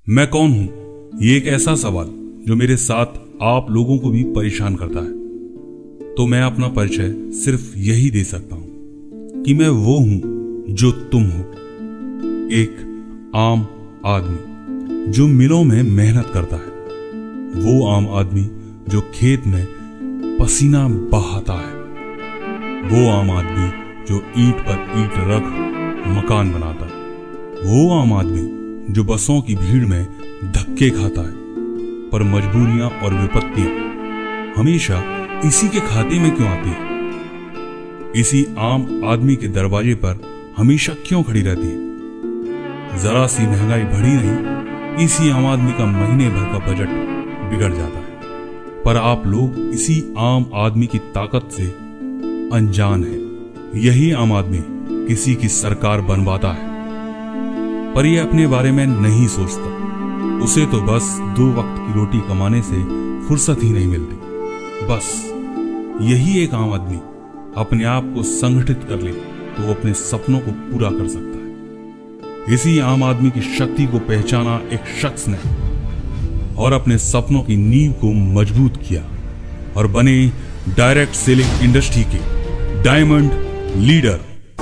मैं कौन हूं? ये एक ऐसा सवाल जो मेरे साथ आप लोगों को भी परेशान करता है। तो मैं अपना परिचय सिर्फ यही दे सकता हूं कि मैं वो हूं जो तुम हो, एक आम आदमी जो मिलों में मेहनत करता है, वो आम आदमी जो खेत में पसीना बहाता है, वो आम आदमी जो ईंट पर ईंट रख मकान बनाता है, वो आम आदमी जो बसों की भीड़ में धक्के खाता है, पर मजबूरियां और विपत्तियां हमेशा इसी के खाते में क्यों आती है? इसी आम आदमी के दरवाजे पर हमेशा क्यों खड़ी रहती है? जरा सी महंगाई बढ़ी नहीं, इसी आम आदमी का महीने भर का बजट बिगड़ जाता है। पर आप लोग इसी आम आदमी की ताकत से अनजान हैं। यही आम आदमी किसी की सरकार बनवाता है, पर यह अपने बारे में नहीं सोचता। उसे तो बस 2 वक्त की रोटी कमाने से फुर्सत ही नहीं मिलती। बस यही एक आम आदमी अपने आप को संगठित कर ले तो वो अपने सपनों को पूरा कर सकता है। इसी आम आदमी की शक्ति को पहचाना एक शख्स ने और अपने सपनों की नींव को मजबूत किया और बने डायरेक्ट सेलिंग इंडस्ट्री के डायमंड लीडर।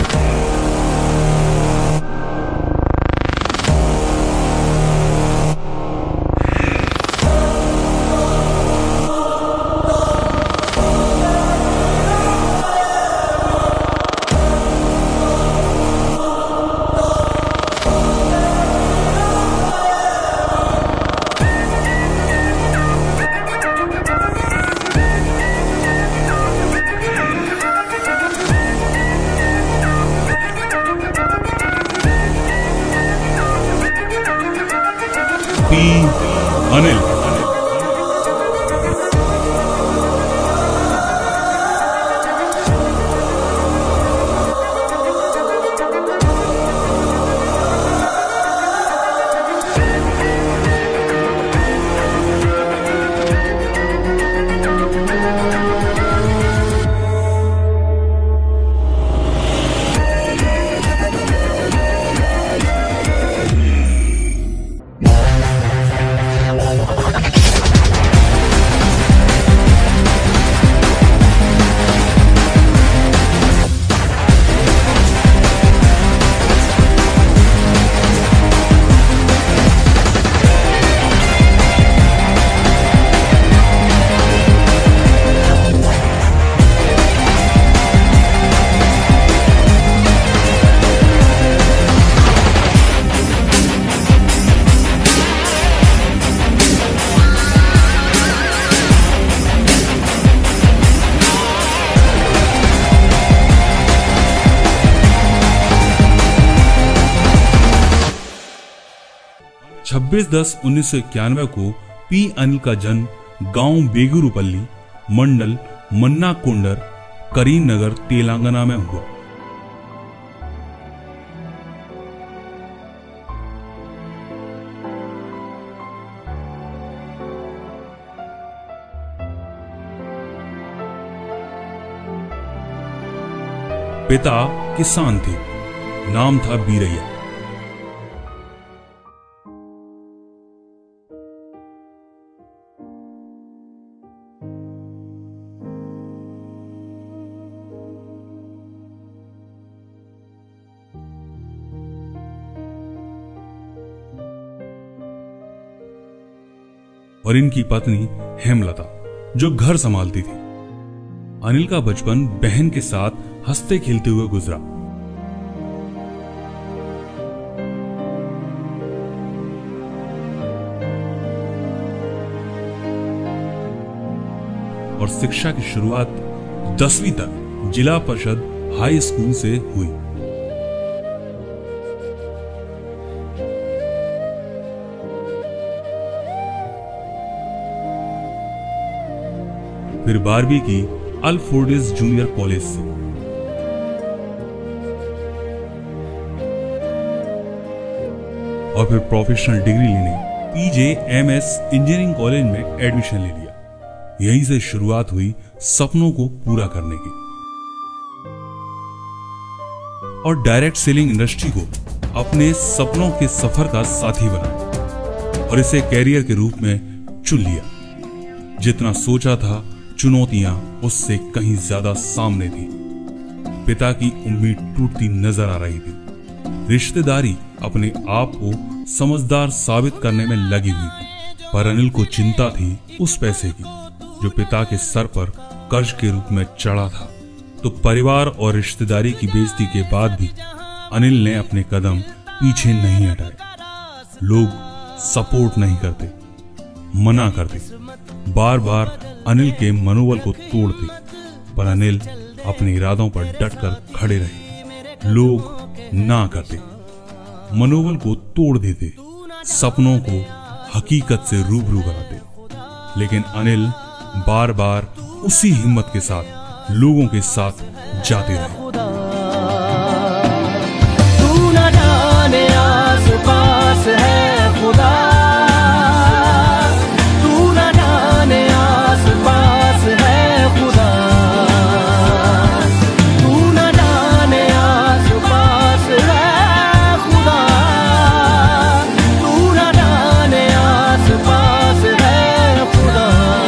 अनिल। छब्बीस 10/1991 को पी अनिल का जन्म गांव बेगुरुपल्ली, मंडल मन्नाकोंडर, करीमनगर, तेलंगाना में हुआ। पिता किसान थे, नाम था बीरैया। और इनकी पत्नी हेमलता जो घर संभालती थी। अनिल का बचपन बहन के साथ हंसते खेलते हुए गुजरा। और शिक्षा की शुरुआत 10वीं तक जिला परिषद हाई स्कूल से हुई। फिर 12वीं की अल्फोर्डिस जूनियर कॉलेज से। और फिर प्रोफेशनल डिग्री लेने PJMS इंजीनियरिंग कॉलेज में एडमिशन ले लिया। यहीं से शुरुआत हुई सपनों को पूरा करने की। और डायरेक्ट सेलिंग इंडस्ट्री को अपने सपनों के सफर का साथी बनाया। और इसे कैरियर के रूप में चुन लिया। जितना सोचा था, चुनौतियां उससे कहीं ज्यादा सामने थी। पिता की उम्मीद टूटती नजर आ रही थी। रिश्तेदारी अपने आप को समझदार साबित करने में लगी हुई थी, पर अनिल को चिंता थी उस पैसे की जो पिता के सर पर कर्ज के रूप में चढ़ा था। तो परिवार और रिश्तेदारी की बेइज्जती के बाद भी अनिल ने अपने कदम पीछे नहीं हटाए। लोग सपोर्ट नहीं करते, मना करते, बार बार अनिल के मनोबल को तोड़ते, पर अनिल अपने इरादों पर डटकर खड़े रहे। लोग ना करते, मनोबल को तोड़ देते, सपनों को हकीकत से रूबरू कराते, लेकिन अनिल बार बार उसी हिम्मत के साथ लोगों के साथ जाते रहे। तू न जाने आस पास है खुदा, तू न जाने आस पास है खुदा, तू न जाने आस पास है खुदा, तू न जाने आस पास है खुदा।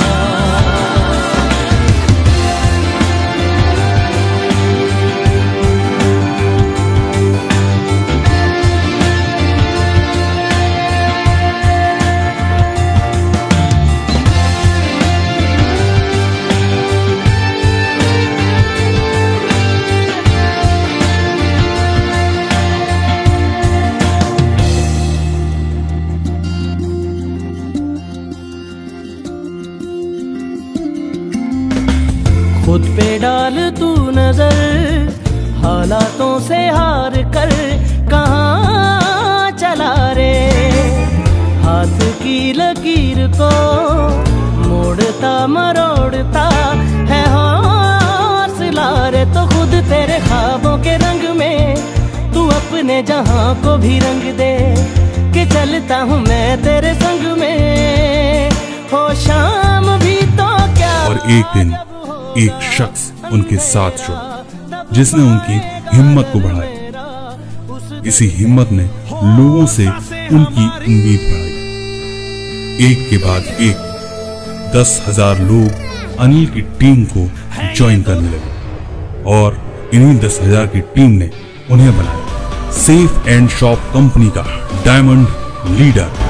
खुद पे डाल तू नजर, हालातों से हार कर कहाँ चला रे। हाथ की लकीर को मोड़ता मरोड़ता है हौसला रे। तो खुद तेरे ख्वाबों के रंग में तू अपने जहां को भी रंग दे, कि चलता हूँ मैं तेरे संग में, हो शाम भी तो क्या। और एक दिन एक शख्स उनके साथ जुड़ा, जिसने उनकी हिम्मत को बढ़ाया। इसी हिम्मत ने लोगों से उनकी उम्मीद बढ़ाई। एक के बाद एक 10,000 लोग अनिल की टीम को ज्वाइन करने लगे, और इन्हीं 10,000 की टीम ने उन्हें बनाया सेफ एंड शॉप कंपनी का डायमंड लीडर।